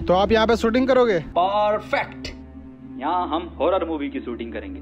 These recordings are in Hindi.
तो आप यहाँ पे शूटिंग करोगे? परफेक्ट। यहाँ हम हॉरर मूवी की शूटिंग करेंगे।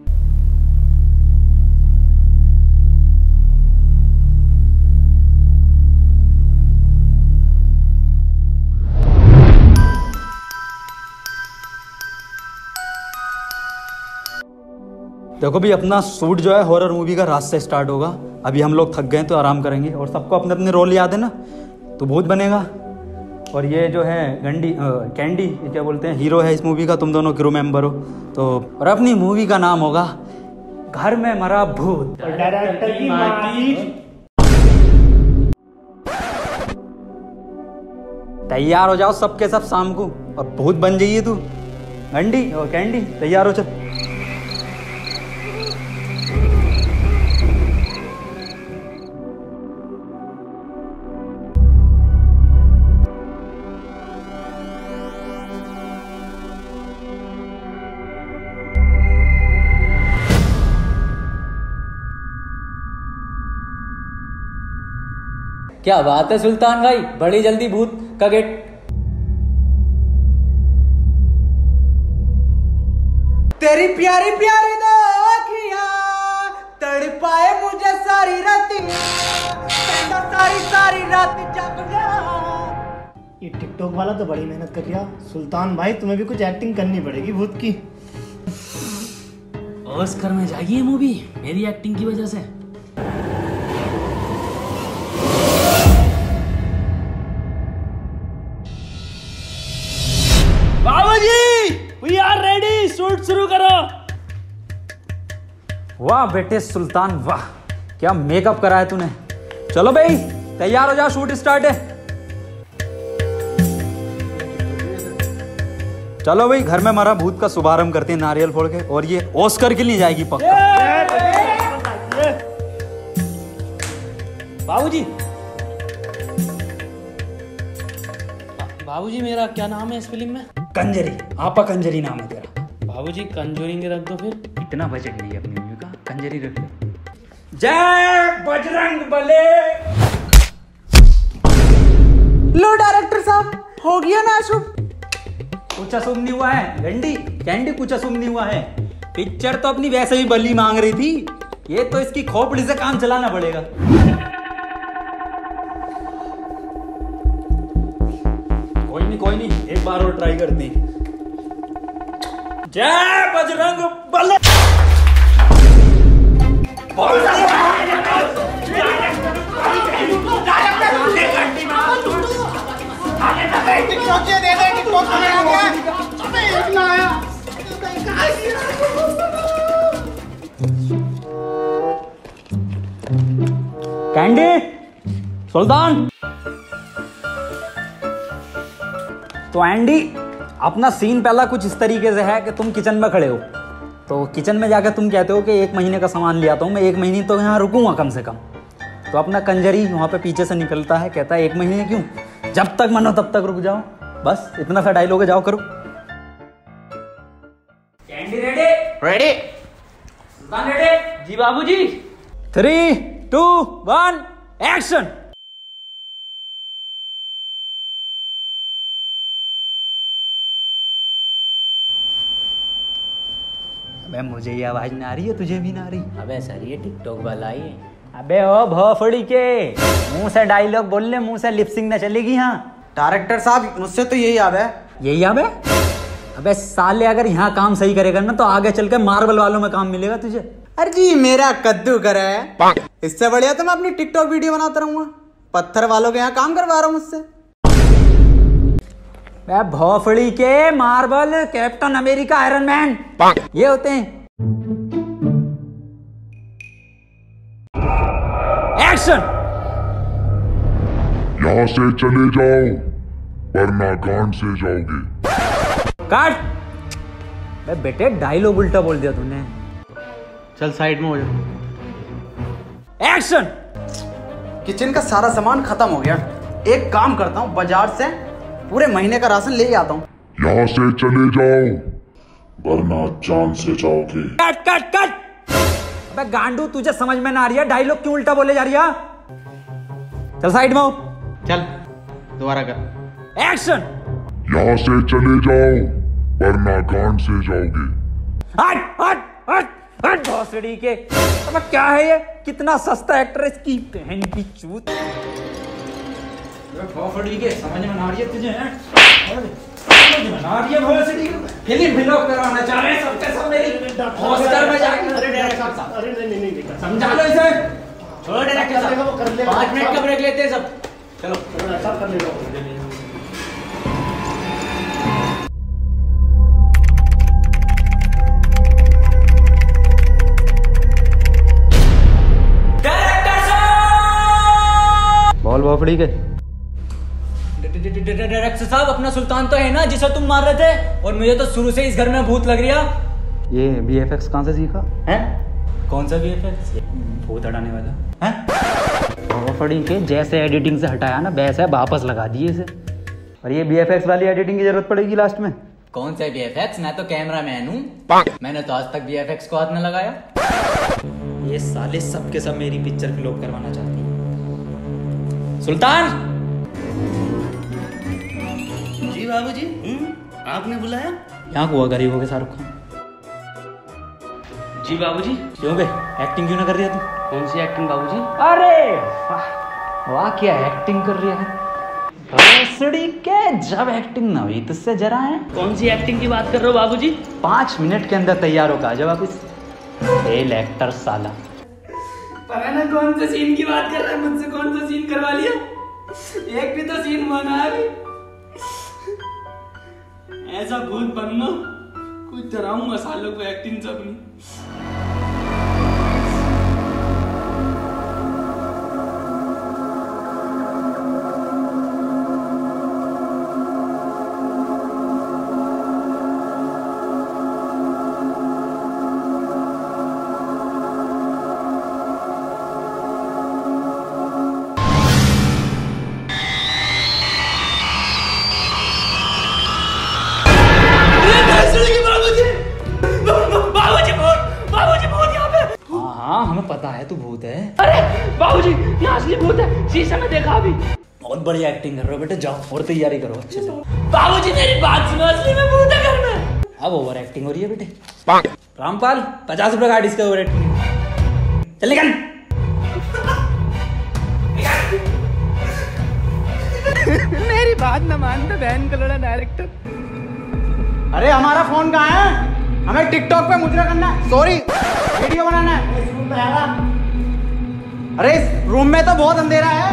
देखो भी अपना शूट जो है हॉरर मूवी का रात से स्टार्ट होगा। अभी हम लोग थक गए तो आराम करेंगे और सबको अपने अपने रोल याद है ना, तो भूत बनेगा। और ये जो है कैंडी, ये क्या बोलते हैं, हीरो है इस मूवी का, तुम दोनों क्रू मेंबर हो। तो और अपनी मूवी का नाम होगा घर में मरा भूत। डायरेक्टर की माटी। तैयार हो जाओ सबके सब शाम को और भूत बन जाइए तू। गंडी और कैंडी तैयार हो, चल। क्या बात है सुल्तान भाई, बड़ी जल्दी भूत का गेट। तेरी प्यारी प्यारी दो आँखियां तड़पाए मुझे सारी रातियां, सारी रात जग गया। ये टिकटॉक वाला तो बड़ी मेहनत कर दिया। सुल्तान भाई तुम्हें भी कुछ एक्टिंग करनी पड़ेगी भूत की। ऑस्कर में जाएगी ये मूवी मेरी एक्टिंग की वजह से। बाबूजी, we are ready, शूट शुरू करो। वाह बेटे सुल्तान, वाह क्या मेकअप करा है तूने। चलो भाई तैयार हो जाओ, शूट स्टार्ट है। चलो भाई घर में मरा भूत का शुभारंभ करते हैं नारियल फोड़ के, और ये ऑस्कर के लिए जाएगी पक्का। बाबूजी, बाबूजी मेरा क्या नाम है इस फिल्म में? कंजरी, आपा कंजरी नाम है तेरा। बाबूजी कंजूरिंग रख दो फिर। इतना बजट नहीं है अपनी मूवी का, कंजरी रख ले। जय बजरंग बले। लो डायरेक्टर साहब, हो गया ना शुभ? कुछ अशुभ नहीं हुआ है गंडी कैंडी, कुछ अशुभ नहीं हुआ है। पिक्चर तो अपनी वैसे ही बली मांग रही थी, ये तो इसकी खोपड़ी से काम चलाना पड़ेगा। कोई नहीं एक बार और ट्राई करते हैं। जय बजरंग बले। कैंडी, सुल्तान। तो एंडी अपना सीन पहला कुछ इस तरीके से है कि तुम किचन में खड़े हो, तो किचन में जाकर तुम कहते हो कि 1 महीने का सामान ले आता हूँ मैं, 1 महीने तो यहाँ रुकूंगा कम से कम। तो अपना कंजरी वहाँ पे पीछे से निकलता है, कहता है 1 महीने क्यों, जब तक मनो तब तक रुक जाओ। बस इतना सा डायलॉग है, जाओ करो। Candy ready? Ready. Sultan ready? जी बाबूजी। 3, 2, 1 एक्शन। अबे मुझे ये आवाज ना आ रही है, तुझे भी ना आ रही? अबे सर ये टिकटॉक वाला ही है। अबे ओ भोफड़ी के, मुंह से डायलॉग बोल ले, मुंह से लिपसिंग ना चलेगी। हाँ डायरेक्टर साहब मुझसे तो यही याद है। यही याद है? अबे साले अगर यहाँ काम सही करेगा ना तो आगे चल के मार्बल वालों में काम मिलेगा तुझे। अरे जी मेरा कद्दू करा है, इससे बढ़िया तो मैं अपनी टिकटॉक वीडियो बनाता रहूंगा। पत्थर वालों के यहाँ काम करवा रहा हूँ मुझसे। भोफड़ी के Marvel, Captain America, Iron Man ये होते हैं। एक्शन। यहाँ से चले जाओ वरना गांड से जाओगे। काट। बेटे डायलॉग उल्टा बोल दिया तूने। चल साइड में हो जा। एक्शन। किचन का सारा सामान खत्म हो गया, एक काम करता हूँ बाजार से पूरे महीने का राशन ले आता हूँ। यहाँ से चले जाओ वरना जान से जाओगे। Cut cut cut. अबे गांडू तुझे समझ में ना आ रही है, डायलॉग क्यों उल्टा बोले जा रही है? चल साइड में हो। चल दोबारा कर। एक्शन। यहाँ से चले जाओ वरना गांड से जाओगे। हट हट हट हट भोसड़ी के। अब क्या है ये, कितना सस्ता एक्टर है इसकी बहन की चूत। भोसड़ी के समझ में ना आ रही है तुझे? समझ में ना आ रही है भोसड़ी के? फिल्म व्लॉग करवाना चाह रहे हैं सबके सब मेरी हॉस्टल में जाके। अरे डायरेक्टर साहब, अरे नहीं समझा लो इसे। छोड़ो डायरेक्टर साहब, 5 मिनट का ब्रेक लेते हैं सब। चलो सब कर लेगा। बोल भोपड़ी के। डायरेक्टर साहब, अपना सुल्तान तो है ना जिसे तुम मार रहे थे? और मुझे तो शुरू से इस घर में भूत लग रहा। ये VFX कहाँ से सीखा है? कौन सा VFX? भूत हटाने वाला है भोपड़ी के। जैसे एडिटिंग से हटाया ना वैसे वापस लगा दिए इसे। और ये VFX वाली एडिटिंग की जरूरत पड़ेगी लास्ट में। कौन सा VFX? मैं तो कैमरा मैन हूँ, मैंने तो आज तक VFX को हाथ न लगाया। ये साले सब के सब मेरी पिक्चर फ्लॉप करवाना चाहती है। सुल्तान जी बाबूजी, आपने बुलाया? यहाँ हुआ गरीबों के शाहरुख खान। जी बाबूजी। क्यों बे, एक्टिंग क्यों ना कर रही है तू? कौन सी एक्टिंग बाबूजी? अरे वाह वाह, क्या एक्टिंग कर रही है भोसड़ी के। जब एक्टिंग ना हुई तुझसे जरा है। कौन सी एक्टिंग की बात कर रहे हो बाबूजी? 5 मिनट के अंदर तैयार होगा जब आप इस फेल एक्टर साला। पता ना कौन से सीन की बात कर रहा है, मुझसे कौन सा सीन करवा लिया? एक भी तो सीन बना है। ऐसा भूत बनना कुछ डराऊंगा सालों को एक्टिंग से अपनी। हाँ हमें पता है तू भूत है। अरे बाबूजी, यहाँ असली भूत है, शीशे में देखा अभी। बहुत बढ़िया एक्टिंग कर रहे हो बेटे, जाओ और तैयारी करो अच्छे से। बाबूजी मेरी बात सुनो, असली में भूत है घर में। अब ओवर एक्टिंग हो रही है बेटे। रामपाल 50 रुपए गाड़ी इसका ओवर एक्टिंग। चल निकल। मेरी बात न मानते बहन का लड़ा डायरेक्टर। अरे हमारा फोन कहाँ है? हमें टिकटॉक पे मुजरा करना है, सॉरी वीडियो बनाना है। अरे इस रूम में तो बहुत अंधेरा है।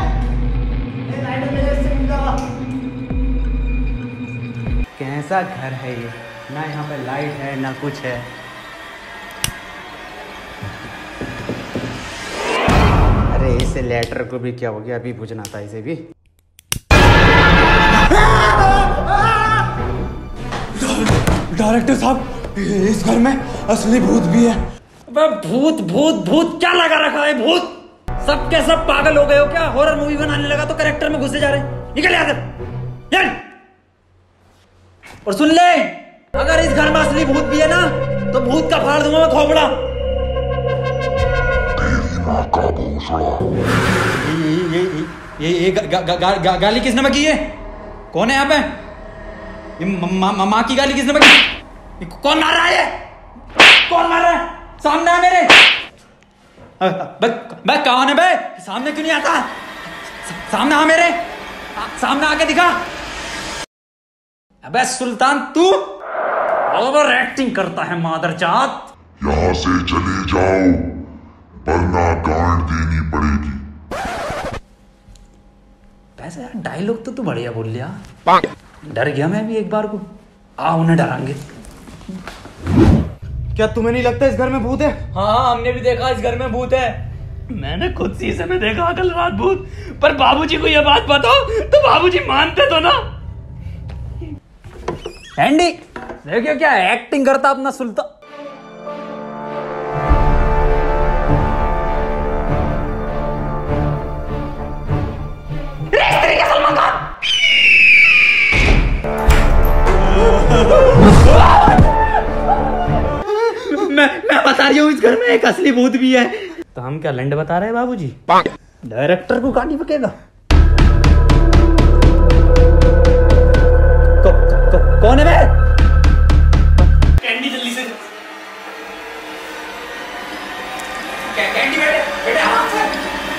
कैसा घर है ये, ना यहाँ पे लाइट है ना कुछ है। अरे इसे लेटर को भी क्या हो गया, अभी पूछना था इसे भी। डायरेक्टर साहब, इस घर में असली भूत भी है। भूत भूत भूत क्या लगा रखा है? भूत सब के सब पागल हो गए हो क्या? हॉरर मूवी बनाने लगा तो कैरेक्टर में घुसे जा रहे। निकल यहाँ से चल। और सुन ले, अगर इस घर में असली भूत भी है ना तो भूत का फाड़ दूंगा मैं खोपड़ा। ये गाली किसने बकी है? कौन है यहाँ पे? ये माँ की गाली किसने बकी? कौन मार रहा है? कौन मार रहा है? सामने है मेरे। बे कौन है बे? सामने क्यों नहीं आता? सामने आ मेरे, सामने आके दिखा। अबे सुल्तान तू ओवर एक्टिंग करता है मादरजात। यहाँ से चले जाओ वरना गांड देनी पड़ेगी। वैसे यार डायलॉग तो तू बढ़िया बोल लिया। डर गया मैं भी एक बार को। आ उन्हें डरांगे। क्या तुम्हें नहीं लगता इस घर में भूत है? हाँ, हमने भी देखा इस घर में भूत है। मैंने खुद शीशे में देखा कल रात भूत। पर बाबूजी को यह बात बताओ तो बाबूजी मानते तो ना। एंडी देखिए क्या एक्टिंग करता अपना सुल्तान। मैं बता रही हूँ इस घर में एक असली भूत भी है। तो हम क्या लंड बता रहे हैं बाबूजी? डायरेक्टर को गाड़ी बकेगा। कौन है बे? कैंडी जल्दी से। कैंडी बेटे बेटे हाथ से।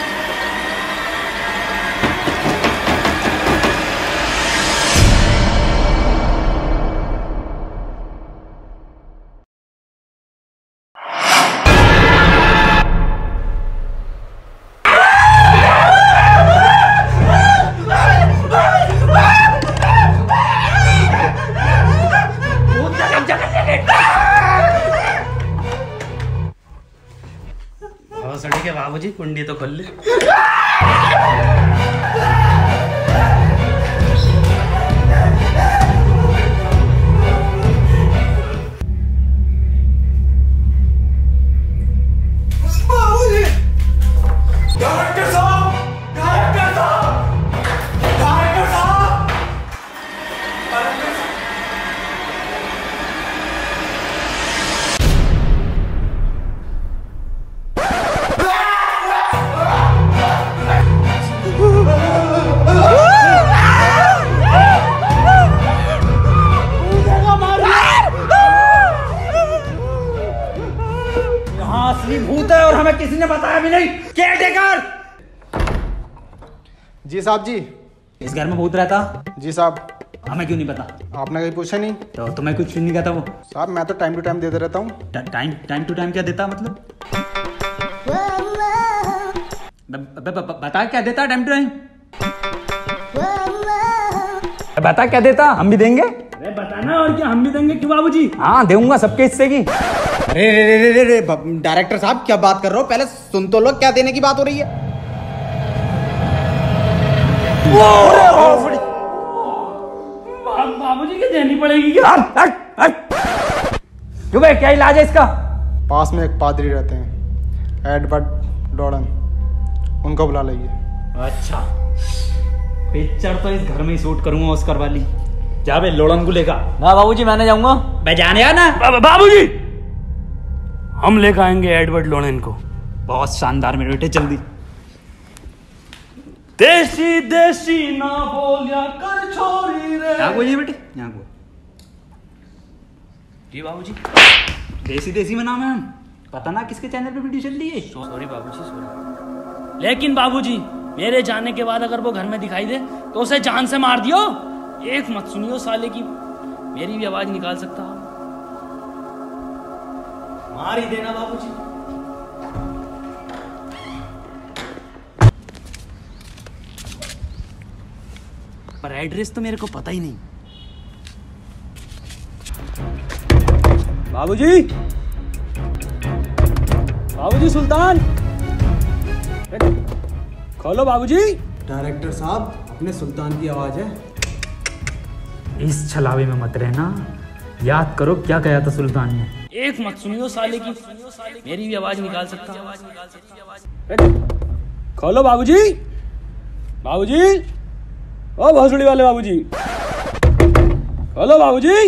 भोसड़ी के बाबूजी कुंडी तो खोल ले। असली भूत है और हमें किसी ने बताया भी नहीं। केयरटेकर! जी साहब जी। इस घर में भूत रहता? जी साहब। हमें क्यों नहीं पता? आपने कहीं पूछा नहीं? तो तुम्हें कुछ नहीं कहता वो? साहब मैं तो टाइम टू टाइम देते रहता हूँ। टाइम टू टाइम क्या देता मतलब? बता क्या देता टाइम टू टाइम? बता क्या देता, हम भी देंगे। अरे बताना और क्या, हम भी देंगे क्यों बाबूजी? हाँ दूंगा सबके हिस्से की। अरे रे रे रे डायरेक्टर साहब क्या बात कर रहे हो, पहले सुन तो लो क्या देने की बात हो रही है। बाबूजी की देनी पड़ेगी क्या? क्यों भाई क्या इलाज है इसका? पास में एक पादरी रहते हैं, एडवर्ड डॉर्डन, उनको बुला लीजिए। अच्छा पिक्चर तो इस घर में ही शूट करूंगा ऑस्कर वाली। जा बे लोड़न को लेगा। ना बाबूजी मैं नहीं जाऊंगा। मैं जाने या ना बाबूजी हम लेकर आएंगे एडवर्ड लोनेन को। बहुत शानदार मेरे बेटे, जल्दी। देसी देसी ना बोलिया कर छोरी रे। यहाँ बोलिए बेटे, यहाँ को। जी बाबूजी। देसी देसी में नाम है हम। पता ना किसके चैनल पे वीडियो चल रही है। सॉरी बाबूजी सॉरी। लेकिन बाबूजी मेरे जाने के बाद अगर वो घर में दिखाई दे तो उसे जान से मार दियो। एक मत सुनियो साले की, मेरी भी आवाज निकाल सकता हूँ। मार ही देना बाबूजी। पर एड्रेस तो मेरे को पता ही नहीं। बाबूजी, बाबूजी सुल्तान खोलो बाबूजी। डायरेक्टर साहब अपने सुल्तान की आवाज है। इस छलावे में मत रहना, याद करो क्या कहा था सुल्तान ने। एक मत सुनियो साले की, मेरी भी आवाज निकाल सकता हूँ। खोलो बाबूजी। बाबूजी, ओ भोसड़ी वाले बाबूजी, खोलो बाबूजी।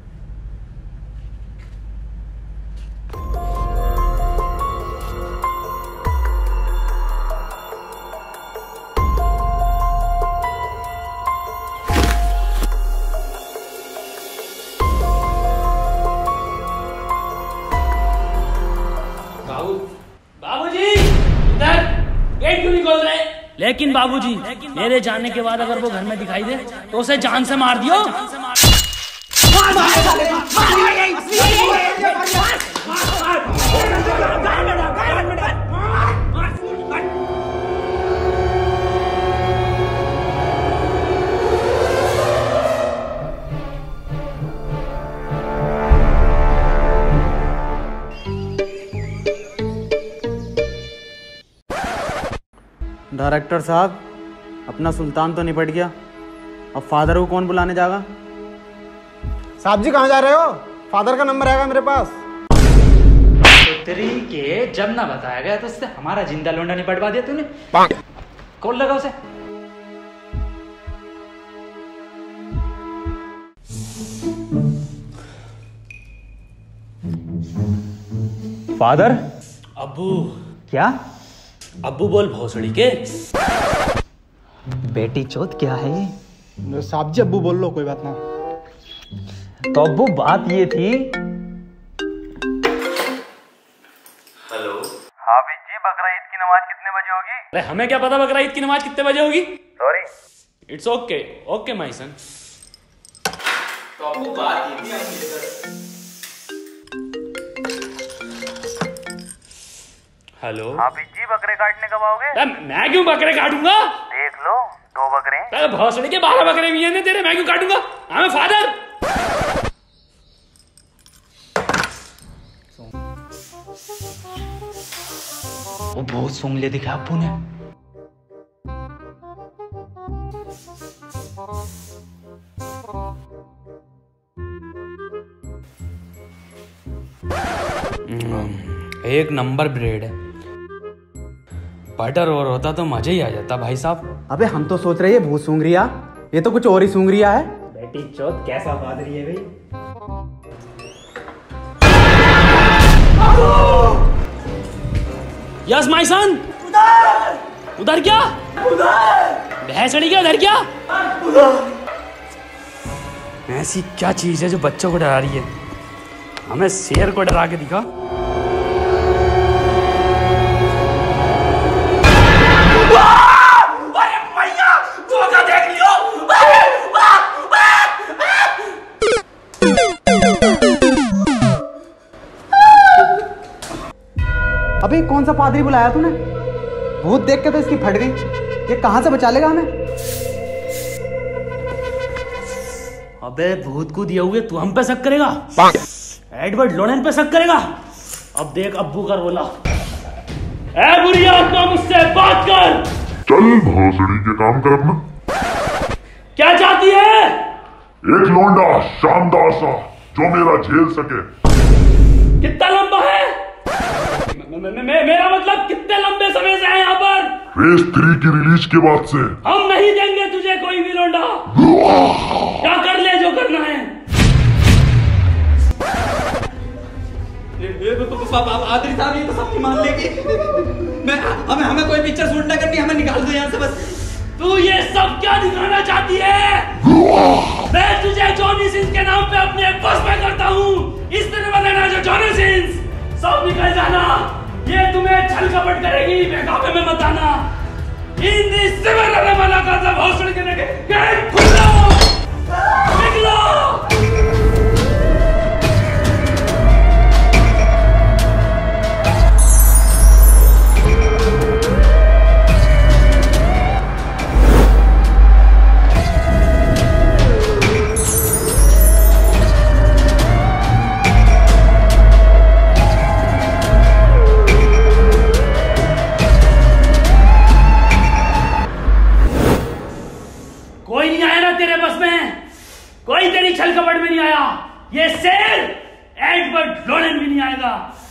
बाबूजी इधर गेट क्यों नहीं खोल रहे? लेकिन बाबूजी मेरे जाने के बाद अगर वो घर में दिखाई दे तो उसे जान से मार दियो। डायरेक्टर साहब अपना सुल्तान तो निपट गया, अब फादर को कौन बुलाने जाएगा? साहब जी कहाँ जा रहे हो? फादर का नंबर आएगा मेरे पास। तेरी के जब ना बताया गया तो उससे हमारा जिंदा लोंडा निपटवा दिया तूने। कौन लगा उसे? फादर। अब्बू। क्या? अब्बू बोल भोसड़ी के। बेटी चोत क्या है? साहब जी अब्बू बोल लो, कोई बात ना। तो अब्बू बात ये थी। हेलो। हाँ जी, बकरा ईद की नमाज कितने बजे होगी? अरे हमें क्या पता बकरा ईद की नमाज कितने बजे होगी। Sorry. It's okay, okay my son. तो आपको बात ये थी, हेलो। हाँ जी, बकरे काटने कब आओगे? मैं क्यों बकरे काटूंगा? देख लो, 2 बकरे। अरे भौसड़ी के 12 बकरे भी हैं तेरे, मैं क्यों काटूंगा? I'm a father। वो बहुत सूंघ ले दिखा अब्बू ने। एक नंबर ब्रेड है, बटर और होता तो मजा ही आ जाता भाई साहब। अबे हम तो सोच रहे हैं भूत सूंघ रिया, ये तो कुछ और ही सूंघ रिया है। बेटी चौथ कैसा पादरी है भाई। Yes my son. उधर क्या? भैंसड़ी क्या? उधर क्या? ऐसी क्या चीज है जो बच्चों को डरा रही है? हमें शेर को डरा के दिखा। अबे कौन सा पादरी बुलाया तूने? भूत देख के तो इसकी फट गई। ये कहां से बचा लेगा हमें? अबे भूत को दिया हुए तू हम पे शक करेगा? एडवर्ड लोरेन पे शक करेगा? अब देख अब्बू का रोला। ए बुरी आत्मा, मुझसे बात कर। चल भोसड़ी के काम कर अपना। क्या चाहती है? एक लौंडा शानदार सा जो मेरा झेल सके। कितना लंबा है? मेरा मतलब कितने लंबे समय से है यहाँ पर? फेज 3 की रिलीज के बाद से। हम नहीं देंगे तुझे कोई भी लौंडा। क्या कर ले जो करना है। पादरी साहब ये तो सबकी मान लेगी। हमें कोई पिक्चर शूट ना करनी, हमें निकाल दो यहाँ से बस। तू ये सब क्या दिखाना चाहती है? मैं तुझे जॉनी सिंस के नाम पे अपने बस में करता हूँ। इस तरह बदलना जो जॉनी सिंस, सब निकल जाना। ये तुम्हें छल कपट करेगी, बेकाबू में मत आना। इन दिस सिमरन वाला का सब हौसले के लेके गेट खुलो, निकलो। कोई नहीं आया ना तेरे बस में, कोई तेरी छल कपट में नहीं आया। ये शेर एडवर्ड लोरेन भी नहीं आएगा।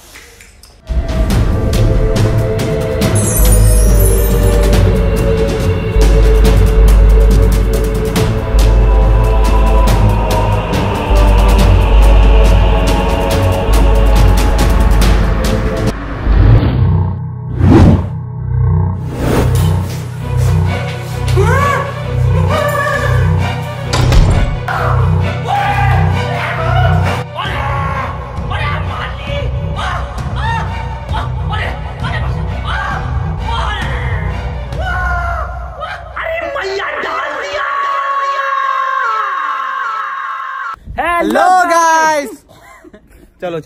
हेलो गाइस, चलो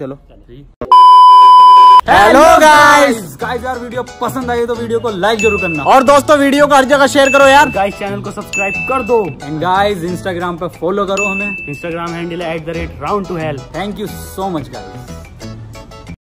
हेलो गाइस यार वीडियो पसंद आई तो वीडियो को लाइक जरूर करना, और दोस्तों वीडियो को हर जगह शेयर करो यार। गाइस चैनल को सब्सक्राइब कर दो, एंड गाइस इंस्टाग्राम पे फॉलो करो हमें। इंस्टाग्राम हैंडल है @round2hell। Thank you so much guys.